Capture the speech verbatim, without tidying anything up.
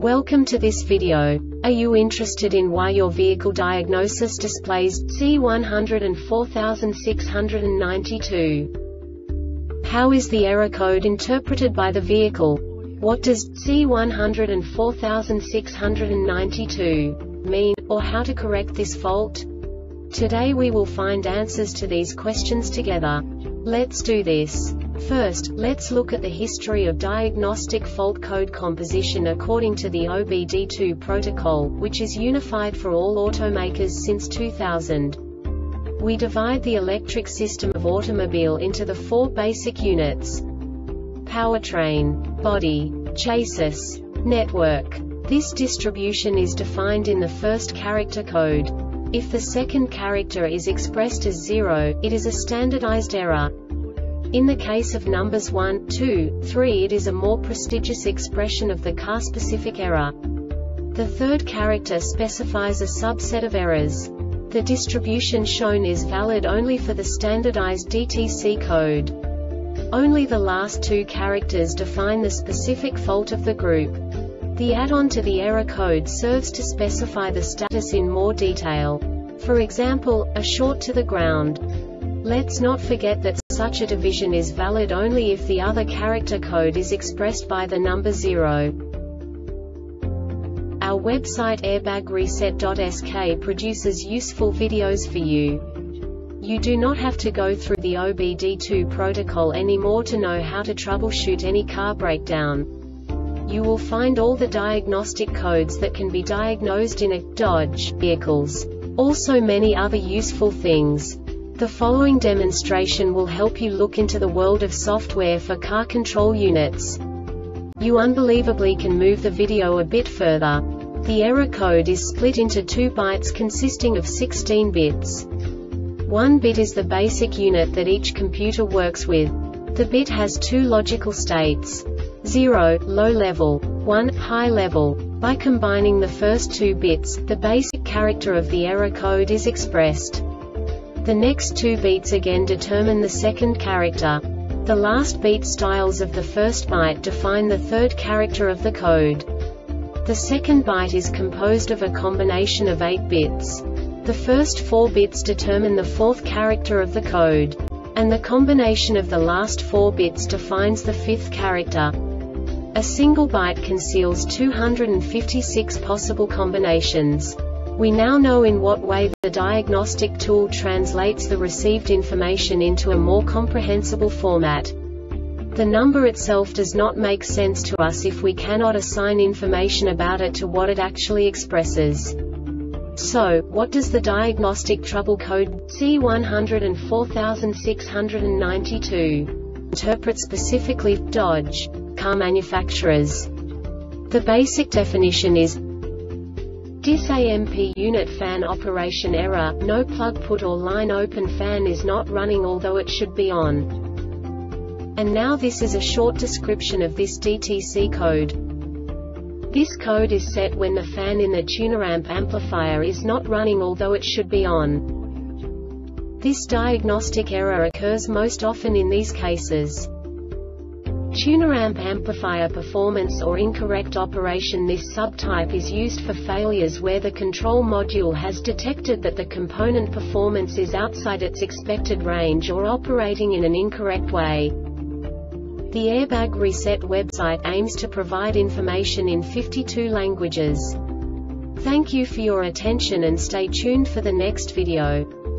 Welcome to this video. Are you interested in why your vehicle diagnosis displays C one hundred four six nine two? How is the error code interpreted by the vehicle? What does C one hundred four six nine two mean, or how to correct this fault? Today we will find answers to these questions together. Let's do this. First, let's look at the history of diagnostic fault code composition according to the O B D two protocol, which is unified for all automakers since two thousand. We divide the electric system of automobile into the four basic units: powertrain, body, chassis, network. This distribution is defined in the first character code. If the second character is expressed as zero, it is a standardized error. In the case of numbers one, two, three, it is a more prestigious expression of the car-specific error. The third character specifies a subset of errors. The distribution shown is valid only for the standardized D T C code. Only the last two characters define the specific fault of the group. The add-on to the error code serves to specify the status in more detail. For example, a short to the ground. Let's not forget that such a division is valid only if the other character code is expressed by the number zero. Our website airbag reset dot S K produces useful videos for you. You do not have to go through the O B D two protocol anymore to know how to troubleshoot any car breakdown. You will find all the diagnostic codes that can be diagnosed in a Dodge vehicles. Also many other useful things. The following demonstration will help you look into the world of software for car control units. You unbelievably can move the video a bit further. The error code is split into two bytes consisting of sixteen bits. One bit is the basic unit that each computer works with. The bit has two logical states: zero, low level, one, high level. By combining the first two bits, the basic character of the error code is expressed. The next two beats again determine the second character. The last beat styles of the first byte define the third character of the code. The second byte is composed of a combination of eight bits. The first four bits determine the fourth character of the code. And the combination of the last four bits defines the fifth character. A single byte conceals two hundred fifty-six possible combinations. We now know in what way the diagnostic tool translates the received information into a more comprehensible format. The number itself does not make sense to us if we cannot assign information about it to what it actually expresses. So, what does the diagnostic trouble code C one hundred four six nine two interpret specifically for Dodge car manufacturers? The basic definition is DIS-A M P unit fan operation error, no plug put or line open, fan is not running although it should be on. And now this is a short description of this D T C code. This code is set when the fan in the tuneramp amplifier is not running although it should be on. This diagnostic error occurs most often in these cases: tuneramp amplifier performance or incorrect operation. This subtype is used for failures where the control module has detected that the component performance is outside its expected range or operating in an incorrect way. The Airbag Reset website aims to provide information in fifty-two languages. Thank you for your attention and stay tuned for the next video.